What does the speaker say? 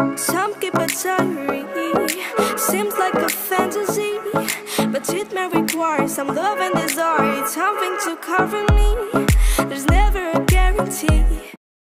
Some keep a diary, seems like a fantasy, but it may require some love and desire. It's something to cover me. There's never